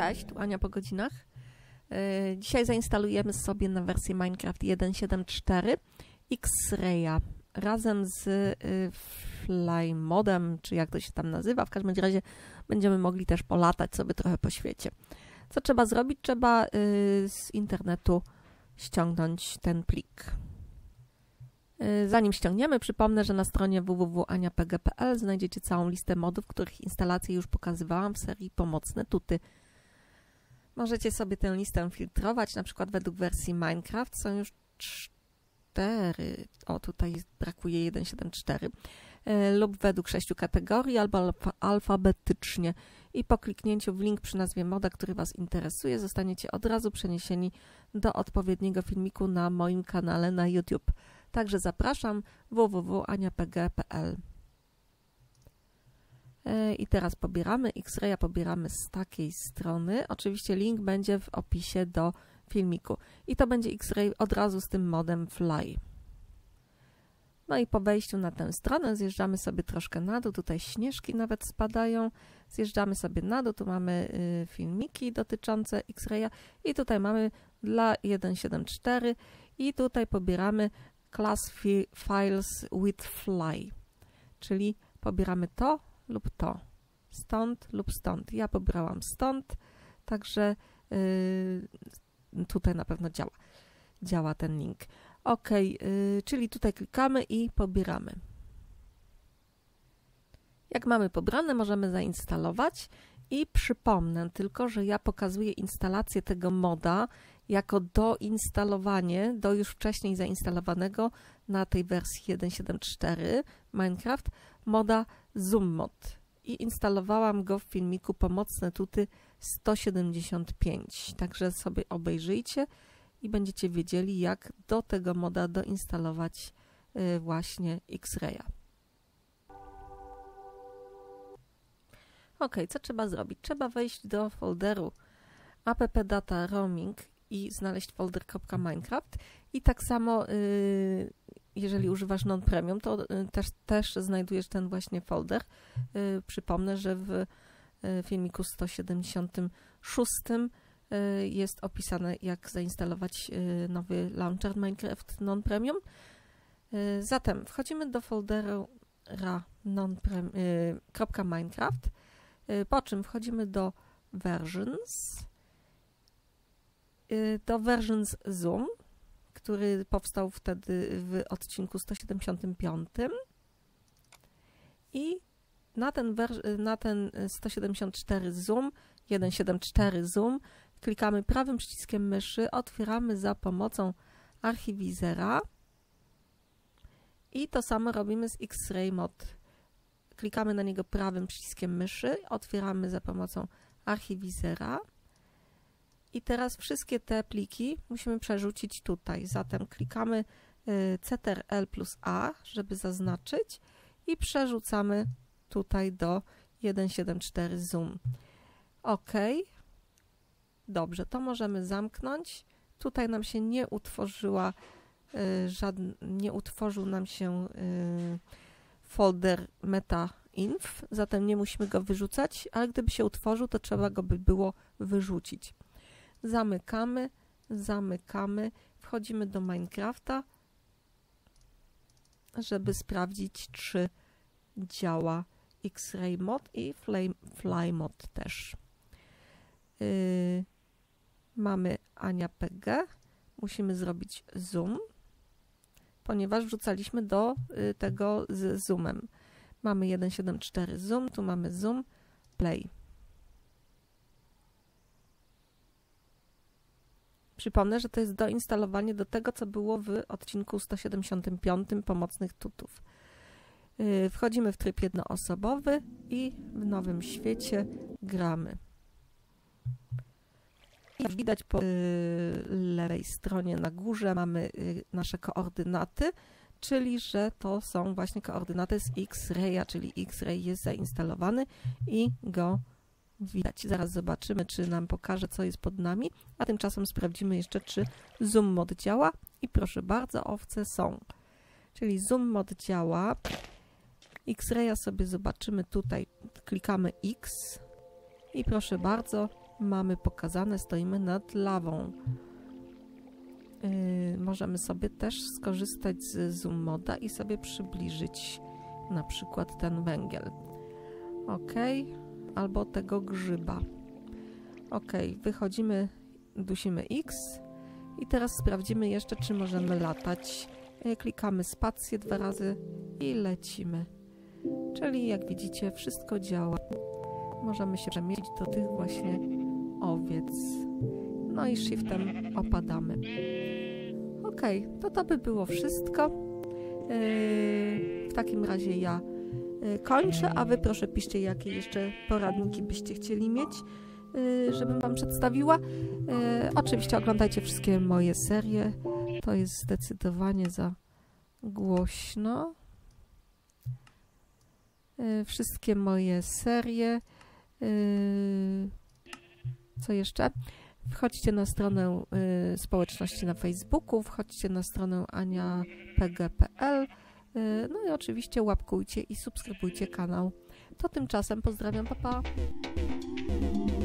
Cześć, tu Ania po godzinach. Dzisiaj zainstalujemy sobie na wersję Minecraft 1.7.4 X-Raya razem z Flymodem, czy jak to się tam nazywa. W każdym razie będziemy mogli też polatać sobie trochę po świecie. Co trzeba zrobić? Trzeba z internetu ściągnąć ten plik. Zanim ściągniemy, przypomnę, że na stronie www.aniapg.pl znajdziecie całą listę modów, których instalację już pokazywałam w serii Pomocne tuty. Możecie sobie tę listę filtrować, na przykład według wersji Minecraft są już 4, o tutaj brakuje 1.7.4, lub według 6 kategorii albo alfabetycznie. I po kliknięciu w link przy nazwie moda, który Was interesuje, zostaniecie od razu przeniesieni do odpowiedniego filmiku na moim kanale na YouTube. Także zapraszam www.aniapg.pl. I teraz pobieramy X-Raya, pobieramy z takiej strony. Oczywiście link będzie w opisie do filmiku. I to będzie X-Ray od razu z tym modem Fly. No i po wejściu na tę stronę zjeżdżamy sobie troszkę na dół. Tutaj śnieżki nawet spadają. Zjeżdżamy sobie na dół. Tu mamy filmiki dotyczące X-Raya. I tutaj mamy dla 1.7.4 i tutaj pobieramy Class Files with Fly. Czyli pobieramy to lub to. Stąd lub stąd. Ja pobrałam stąd, także tutaj na pewno działa ten link. OK, czyli tutaj klikamy i pobieramy. Jak mamy pobrane, możemy zainstalować i przypomnę tylko, że ja pokazuję instalację tego moda jako doinstalowanie do już wcześniej zainstalowanego na tej wersji 1.7.4 Minecraft moda Zoom Mod i instalowałam go w filmiku Pomocne tuty 175. Także sobie obejrzyjcie i będziecie wiedzieli, jak do tego moda doinstalować właśnie X-Raya. OK, co trzeba zrobić? Trzeba wejść do folderu app data roaming i znaleźć folder .minecraft i tak samo jeżeli używasz non-premium, to też znajdujesz ten właśnie folder. Przypomnę, że w filmiku 176 jest opisane, jak zainstalować nowy launcher Minecraft non-premium. Zatem wchodzimy do folderu .minecraft, po czym wchodzimy do versions Zoom, który powstał wtedy w odcinku 175 i na ten 174 Zoom, 1.7.4 Zoom klikamy prawym przyciskiem myszy, otwieramy za pomocą archiwizera i to samo robimy z X-Ray Mod. Klikamy na niego prawym przyciskiem myszy, otwieramy za pomocą archiwizera. I teraz wszystkie te pliki musimy przerzucić tutaj. Zatem klikamy Ctrl+A, żeby zaznaczyć i przerzucamy tutaj do 1.7.4 Zoom. OK. Dobrze, to możemy zamknąć. Tutaj nam się nie utworzył nam się folder meta.inf, zatem nie musimy go wyrzucać, ale gdyby się utworzył, to trzeba go by było wyrzucić. Zamykamy, wchodzimy do Minecrafta, żeby sprawdzić, czy działa X-Ray Mod i Fly Mod też. Mamy aniapg, musimy zrobić zoom, ponieważ wrzucaliśmy do tego z zoomem. Mamy 1.7.4 zoom, tu mamy zoom, play. Przypomnę, że to jest doinstalowanie do tego, co było w odcinku 175 Pomocnych tutów. Wchodzimy w tryb jednoosobowy i w nowym świecie gramy. Jak widać po lewej stronie na górze mamy nasze koordynaty, czyli że to są właśnie koordynaty z X-Raya, czyli X-Ray jest zainstalowany i go widać. Zaraz zobaczymy, czy nam pokaże, co jest pod nami, a tymczasem sprawdzimy jeszcze, czy Zoom Mod działa i proszę bardzo, owce są. Czyli Zoom Mod działa. X-Raya sobie zobaczymy tutaj, klikamy X i proszę bardzo, mamy pokazane, stoimy nad lawą. Możemy sobie też skorzystać z zoom moda i sobie przybliżyć na przykład ten węgiel. OK, albo tego grzyba. OK, wychodzimy, dusimy X i teraz sprawdzimy jeszcze, czy możemy latać. Klikamy spację 2 razy i lecimy. Czyli jak widzicie, wszystko działa. Możemy się przemieścić do tych właśnie owiec. No i shiftem opadamy. OK, to by było wszystko. W takim razie ja kończę, a wy proszę piszcie, jakie jeszcze poradniki byście chcieli mieć, żebym wam przedstawiła. Oczywiście oglądajcie wszystkie moje serie. To jest zdecydowanie za głośno. Wszystkie moje serie. Co jeszcze? Wchodźcie na stronę społeczności na Facebooku, wchodźcie na stronę aniapg.pl, no i oczywiście łapkujcie i subskrybujcie kanał. To tymczasem pozdrawiam, pa pa!